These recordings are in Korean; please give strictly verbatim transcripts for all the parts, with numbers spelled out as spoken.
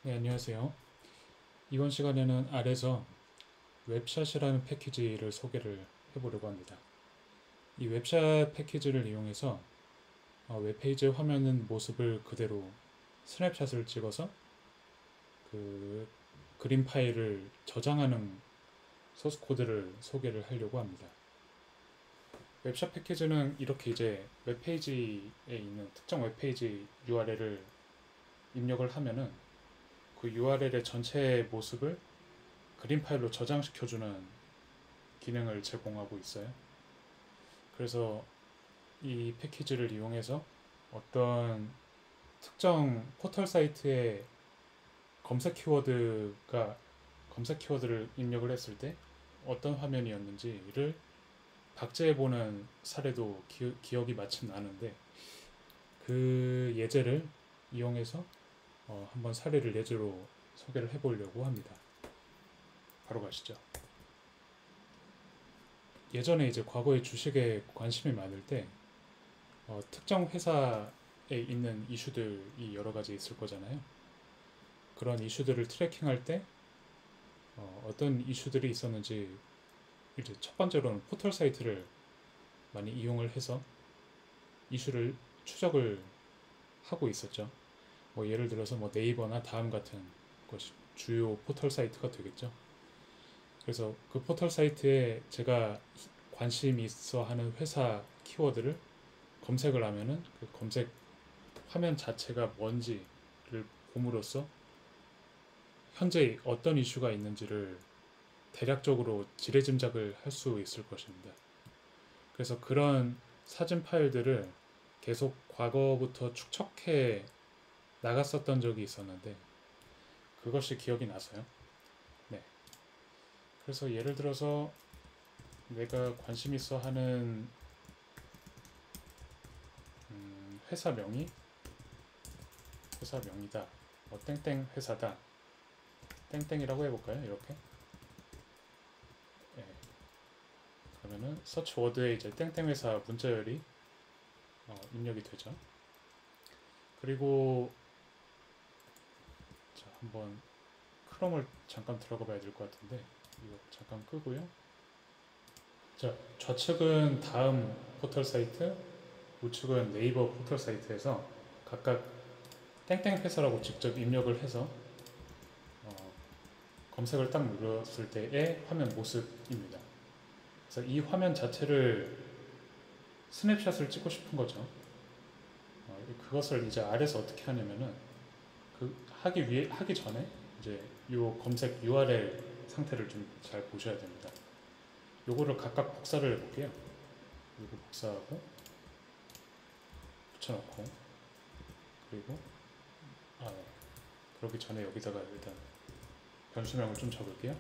네, 안녕하세요. 이번 시간에는 알에서 웹샷이라는 패키지를 소개를 해보려고 합니다. 이 웹샷 패키지를 이용해서 어, 웹페이지 화면 모습을 그대로 스냅샷을 찍어서 그 그림 파일을 저장하는 소스 코드를 소개를 하려고 합니다. 웹샷 패키지는 이렇게 이제 웹페이지에 있는 특정 웹페이지 유알엘을 입력을 하면은 그 유알엘의 전체 모습을 그림 파일로 저장시켜주는 기능을 제공하고 있어요. 그래서 이 패키지를 이용해서 어떤 특정 포털 사이트의 검색 키워드가 검색 키워드를 입력을 했을 때 어떤 화면이었는지를 박제해보는 사례도 기, 기억이 마침 나는데 그 예제를 이용해서 어, 한번 사례를 예제로 소개를 해보려고 합니다. 바로 가시죠. 예전에 이제 과거에 주식에 관심이 많을 때 어, 특정 회사에 있는 이슈들이 여러 가지 있을 거잖아요. 그런 이슈들을 트래킹할 때 어, 떤 이슈들이 있었는지 이제 첫 번째로는 포털 사이트를 많이 이용을 해서 이슈를 추적을 하고 있었죠. 뭐 예를 들어서 뭐 네이버나 다음 같은 것이 주요 포털 사이트가 되겠죠. 그래서 그 포털 사이트에 제가 관심 있어 하는 회사 키워드를 검색을 하면은 그 검색 화면 자체가 뭔지를 봄으로써 현재 어떤 이슈가 있는지를 대략적으로 지레짐작을 할 수 있을 것입니다. 그래서 그런 사진 파일들을 계속 과거부터 축적해 나갔었던 적이 있었는데 그것이 기억이 나서요. 네. 그래서 예를 들어서 내가 관심 있어 하는 음, 회사 명이 회사 명이다. 뭐 땡땡 회사다. 땡땡이라고 해볼까요? 이렇게. 네. 그러면은 서치 워드에 이제 땡땡 회사 문자열이 어, 입력이 되죠. 그리고 자, 한번 크롬을 잠깐 들어가 봐야 될 것 같은데 이거 잠깐 끄고요. 자, 좌측은 다음 포털 사이트, 우측은 네이버 포털 사이트에서 각각 땡땡 회사라고 직접 입력을 해서 어, 검색을 딱 눌렀을 때의 화면 모습입니다. 그래서 이 화면 자체를 스냅샷을 찍고 싶은 거죠. 어, 그것을 이제 아래서 어떻게 하냐면은 그 하기 위해 하기 전에 이제 요 검색 유알엘 상태를 좀 잘 보셔야 됩니다. 요거를 각각 복사를 해볼게요. 요거 복사하고 붙여놓고 그리고 아 네. 그러기 전에 여기다가 일단 변수명을 좀 적을게요.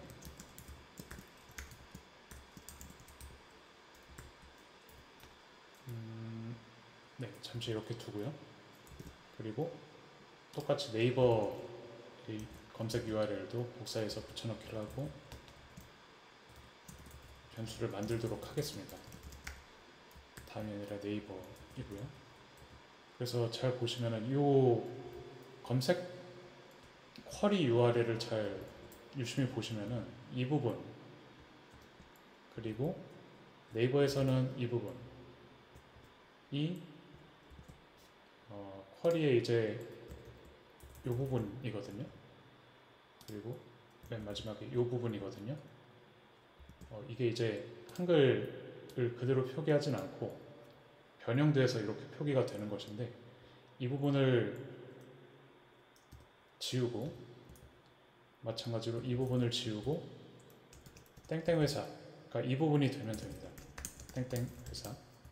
음, 네, 잠시 이렇게 두고요. 그리고 똑같이 네이버 검색 유알엘도 복사해서 붙여넣기를 하고 변수를 만들도록 하겠습니다. 다음이 아니라 네이버이고요. 그래서 잘 보시면은 이 검색 쿼리 유알엘을 잘 유심히 보시면은 이 부분 그리고 네이버에서는 이 부분 이 어, 쿼리에 이제 이 부분이거든요. 그리고 맨 마지막에 이 부분이거든요. 어, 이게 이제 한글을 그대로 표기하진 않고 변형돼서 이렇게 표기가 되는 것인데 이 부분을 지우고 마찬가지로 이 부분을 지우고 땡땡 회사 그러니까 이 부분이 되면 됩니다. 땡땡 회사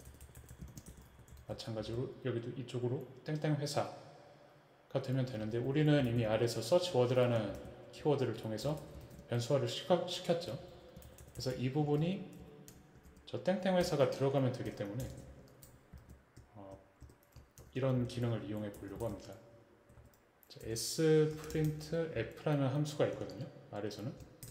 마찬가지로 여기도 이쪽으로 땡땡 회사가 되면 되는데 우리는 이미 아래에서 서치 워드라는 키워드를 통해서 변수화를 시켰죠. 그래서 이 부분이 저 땡땡 회사가 들어가면 되기 때문에 어, 이런 기능을 이용해 보려고 합니다. sprintf라는 함수가 있거든요. 아래에서는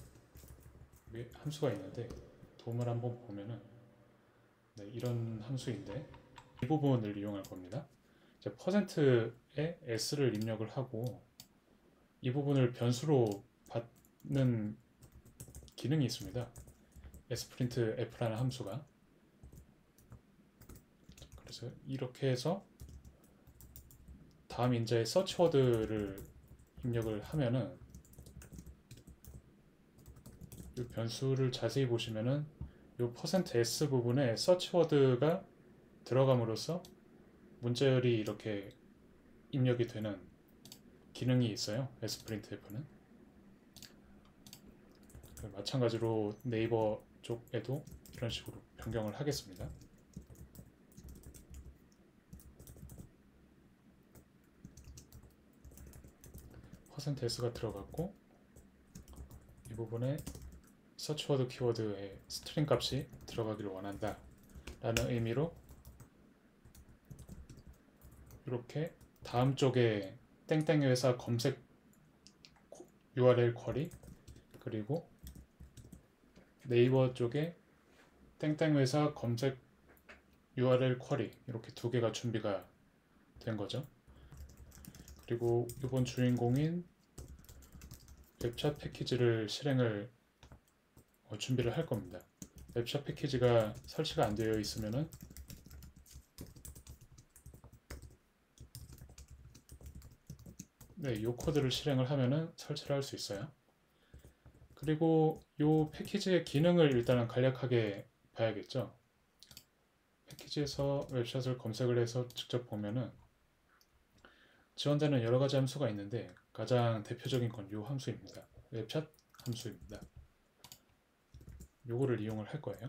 함수가 있는데 도움을 한번 보면은 네, 이런 함수인데 이 부분을 이용할 겁니다. 퍼센트에 s를 입력을 하고 이 부분을 변수로 받는 기능이 있습니다. sprintf라는 함수가. 그래서 이렇게 해서 다음 인자의 search word를 입력을 하면은 이 변수를 자세히 보시면은 이 %s 부분에 search word가 들어감으로써 문자열이 이렇게 입력이 되는 기능이 있어요. sprintf는. 마찬가지로 네이버 쪽에도 이런 식으로 변경을 하겠습니다. %s가 들어갔고 이 부분에 search word 키워드에 스트링 값이 들어가기를 원한다 라는 의미로 이렇게 다음 쪽에 땡땡 회사 검색 유알엘 쿼리, 그리고 네이버 쪽에 땡땡 회사 검색 유알엘 쿼리, 이렇게 두 개가 준비가 된 거죠. 그리고 이번 주인공인 웹샷 패키지를 실행을 어, 준비를 할 겁니다. 웹샷 패키지가 설치가 안 되어 있으면은 네, 이 코드를 실행을 하면은 설치를 할 수 있어요. 그리고 이 패키지의 기능을 일단은 간략하게 봐야겠죠. 패키지에서 웹샷을 검색을 해서 직접 보면은 지원되는 여러 가지 함수가 있는데 가장 대표적인 건 이 함수입니다. 웹샷 함수입니다. 요거를 이용을 할 거예요.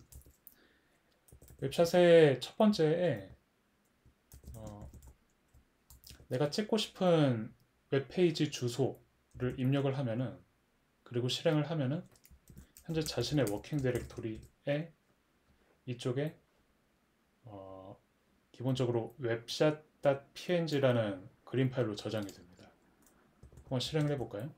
웹샷의 첫 번째에 어, 내가 찍고 싶은 웹페이지 주소를 입력을 하면은, 그리고 실행을 하면은 현재 자신의 워킹 디렉토리에 이쪽에 어, 기본적으로 웹샷.png라는 그림 파일로 저장이 됩니다. 한번 실행을 해볼까요?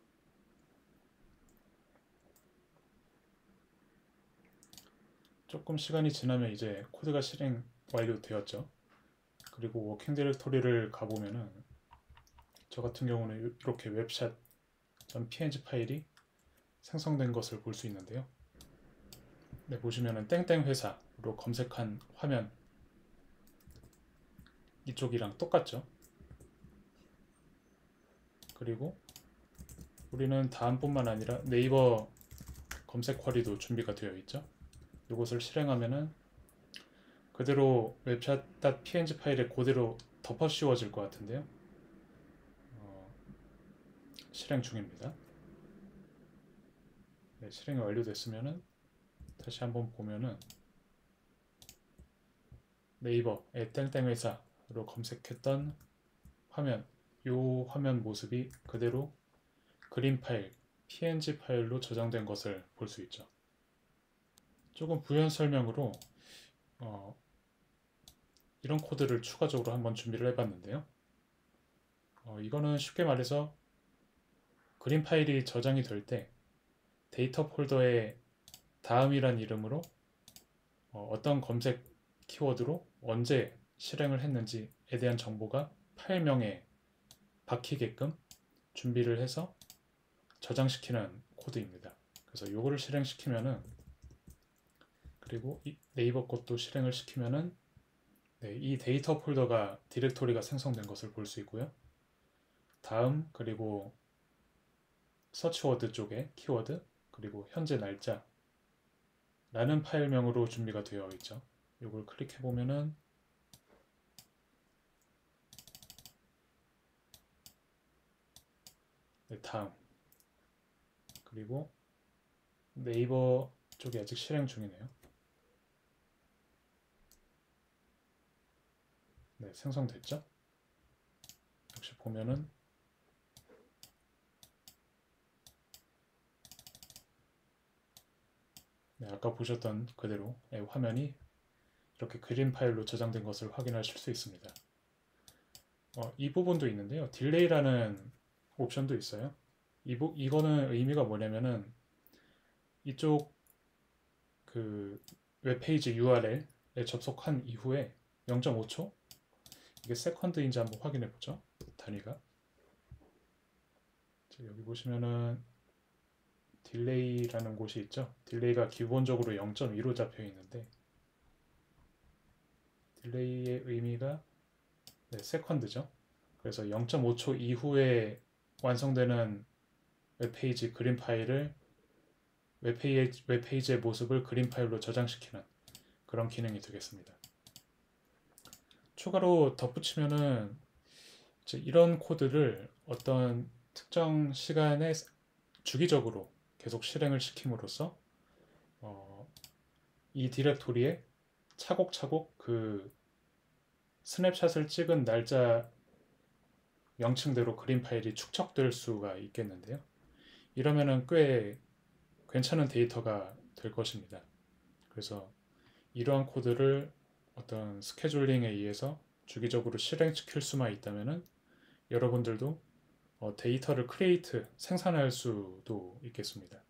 조금 시간이 지나면 이제 코드가 실행 완료되었죠. 그리고 워킹 디렉토리를 가보면은 저 같은 경우는 이렇게 웹샷.png 파일이 생성된 것을 볼 수 있는데요. 네, 보시면은 땡땡 회사로 검색한 화면 이쪽이랑 똑같죠. 그리고 우리는 다음뿐만 아니라 네이버 검색 쿼리도 준비가 되어 있죠. 이것을 실행하면은 그대로 웹샷.png 파일에 그대로 덮어 씌워질 것 같은데요. 어, 실행 중입니다. 네, 실행이 완료됐으면은 다시 한번 보면은 네이버의 땡땡 회사로 검색했던 화면, 이 화면 모습이 그대로 그림 파일, 피엔지 파일로 저장된 것을 볼 수 있죠. 조금 부연 설명으로 어, 이런 코드를 추가적으로 한번 준비를 해봤는데요. 어, 이거는 쉽게 말해서 그림 파일이 저장이 될 때 데이터 폴더에 다음이란 이름으로 어, 어떤 검색 키워드로 언제 실행을 했는지에 대한 정보가 파일명에 박히게끔 준비를 해서 저장시키는 코드입니다. 그래서 요거를 실행시키면은, 그리고 이 네이버 것도 실행을 시키면은 네, 이 데이터 폴더가 디렉토리가 생성된 것을 볼 수 있고요. 다음, 그리고 서치워드 쪽에 키워드, 그리고 현재 날짜 라는 파일명으로 준비가 되어 있죠. 이걸 클릭해 보면은 네, 다음, 그리고 네이버 쪽이 아직 실행 중이네요. 네, 생성됐죠? 역시 보면은 네, 아까 보셨던 그대로 화면이 이렇게 그림 파일로 저장된 것을 확인하실 수 있습니다. 어, 이 부분도 있는데요. 딜레이라는 옵션도 있어요. 이 부, 이거는 의미가 뭐냐면은 이쪽 그 웹페이지 유알엘에 접속한 이후에 영 점 오 초, 이게 세컨드인지 한번 확인해 보죠. 단위가 여기 보시면은 딜레이라는 곳이 있죠. 딜레이가 기본적으로 영 점 이로 잡혀 있는데 딜레이의 의미가 네, 세컨드죠. 그래서 영 점 오 초 이후에 완성되는 웹페이지 그림 파일을 웹페이지, 웹페이지의 모습을 그림 파일로 저장시키는 그런 기능이 되겠습니다. 추가로 덧붙이면은 이런 코드를 어떤 특정 시간에 주기적으로 계속 실행을 시킴으로써 어, 이 디렉토리에 차곡차곡 그 스냅샷을 찍은 날짜 명칭대로 그림 파일이 축적될 수가 있겠는데요. 이러면은 꽤 괜찮은 데이터가 될 것입니다. 그래서 이러한 코드를 어떤 스케줄링에 의해서 주기적으로 실행시킬 수만 있다면은 여러분들도 데이터를 크리에이트, 생산할 수도 있겠습니다.